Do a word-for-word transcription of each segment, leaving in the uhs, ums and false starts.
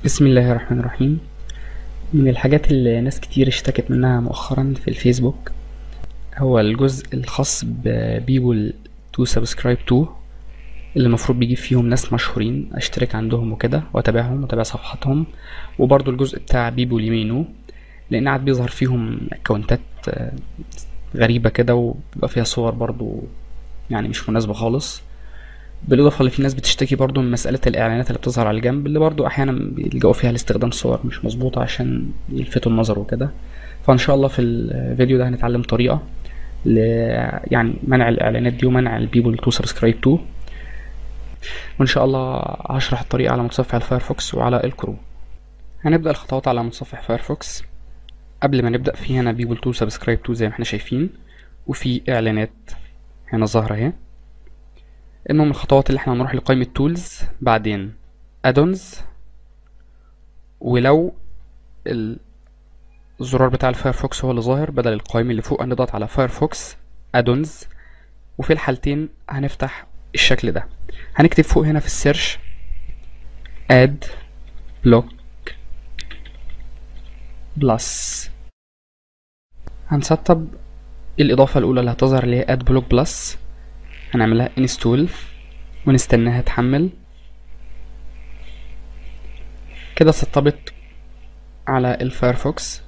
بسم الله الرحمن الرحيم. من الحاجات اللي ناس كتير اشتكت منها مؤخرا في الفيسبوك هو الجزء الخاص ببيبول تو سبسكرايب تو، اللي المفروض بيجيب فيهم ناس مشهورين اشترك عندهم وكده واتابعهم واتابع صفحاتهم، وبرضو الجزء بتاع بيبول يمينو لان قاعد بيظهر فيهم اكونتات غريبة كده وبيبقى فيها صور برضو يعني مش مناسبة خالص. بالاضافه اللي في ناس بتشتكي برضو من مساله الاعلانات اللي بتظهر على الجنب، اللي برضو احيانا بيلجأوا فيها لاستخدام صور مش مظبوطه عشان يلفتوا النظر وكده. فان شاء الله في الفيديو ده هنتعلم طريقه ل يعني منع الاعلانات دي ومنع البيبول تو سبسكرايب تو، وان شاء الله هشرح الطريقه على متصفح الفايرفوكس وعلى الكروم. هنبدا الخطوات على متصفح فايرفوكس. قبل ما نبدا في هنا بيبول تو سبسكرايب تو زي ما احنا شايفين، وفي اعلانات هنا ظاهره اهي. المهم الخطوات اللي احنا هنروح لقائمة تولز، بعدين ادونز، ولو الزرار بتاع الفايرفوكس هو اللي ظاهر بدل القائمة اللي فوق هنضغط على فايرفوكس ادونز، وفي الحالتين هنفتح الشكل ده. هنكتب فوق هنا في السيرش اد بلوك بلس، هنسطب الإضافة الأولى اللي هتظهر اللي هي اد بلوك بلس، هنعملها انستول ونستناها تحمل. كده سطبت على الفايرفوكس.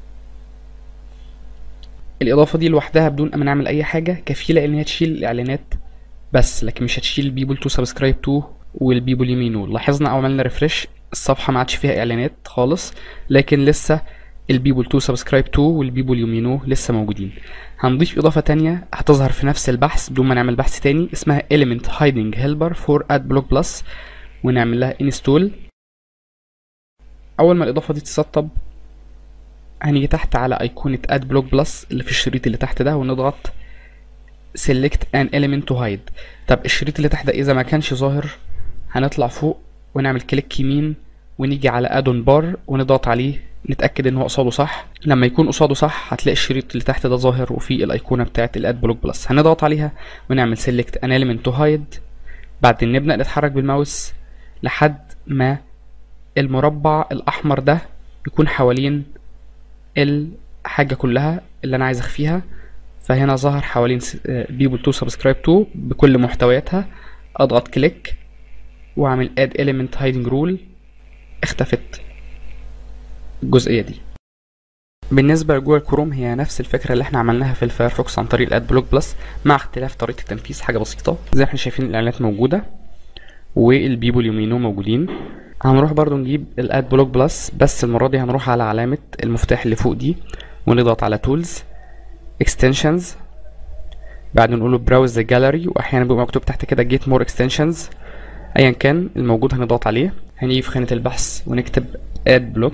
الاضافه دي لوحدها بدون ما نعمل اي حاجه كفيله ان هي تشيل الاعلانات بس، لكن مش هتشيل بيبول تو سبسكرايب تو والبيبول يمينو. لاحظنا اول ما عملنا ريفرش الصفحه ما عادش فيها اعلانات خالص، لكن لسه البيبول تو سبسكرايب تو والبيبول يمينو لسه موجودين. هنضيف اضافه تانية هتظهر في نفس البحث بدون ما نعمل بحث تاني، اسمها element hiding helper for adblock plus، ونعمل لها انستول. اول ما الاضافه دي تسطب هنيجي تحت على ايقونه adblock plus اللي في الشريط اللي تحت ده ونضغط select an element to hide. طب الشريط اللي تحت ده اذا ما كانش ظاهر هنطلع فوق ونعمل كليك يمين ونيجي على add-on bar ونضغط عليه نتاكد ان هو قصاده صح. لما يكون قصاده صح هتلاقي الشريط اللي تحت ده ظاهر وفي الايقونه بتاعه الادبلوك بلس. هنضغط عليها ونعمل select an element to hide، بعدين نبدا نتحرك بالماوس لحد ما المربع الاحمر ده يكون حوالين الحاجه كلها اللي انا عايز اخفيها. فهنا ظهر حوالين بيبول تو سبسكرايب تو بكل محتوياتها. اضغط كليك واعمل add element hiding rule، اختفت الجزئيه دي. بالنسبه لجوجل كروم هي نفس الفكره اللي احنا عملناها في الفايرفوكس عن طريق الاد بلوك بلس، مع اختلاف طريقه التنفيذ حاجه بسيطه. زي ما احنا شايفين الاعلانات موجوده والبيبول يمينو موجودين. هنروح برضو نجيب الاد بلوك بلس، بس المره دي هنروح على علامه المفتاح اللي فوق دي ونضغط على تولز اكستنشنز، بعدين نقول له براوز ذا جاليري، واحيانا بيبقى مكتوب تحت كده جيت مور اكستنشنز، ايا كان الموجود هنضغط عليه. هنيجي في خانه البحث ونكتب اد بلوك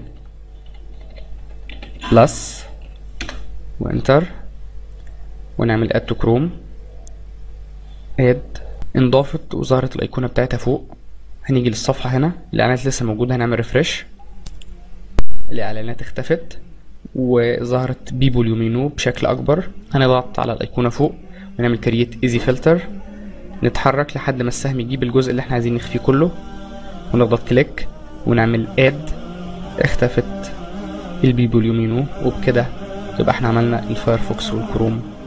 بلس وانتر ونعمل اد تو كروم. اد انضافت وظهرت الايقونه بتاعتها فوق. هنيجي للصفحه هنا الاعلانات لسه موجوده، هنعمل ريفرش، الاعلانات اختفت وظهرت بيبول يمينو بشكل اكبر. هنضغط على الايقونه فوق ونعمل كرييت ايزي فلتر، نتحرك لحد ما السهم يجيب الجزء اللي احنا عايزين نخفيه كله ونضغط كليك ونعمل اد، اختفت البيبول يمينو. وبكده يبقى احنا عملنا الفايرفوكس والكروم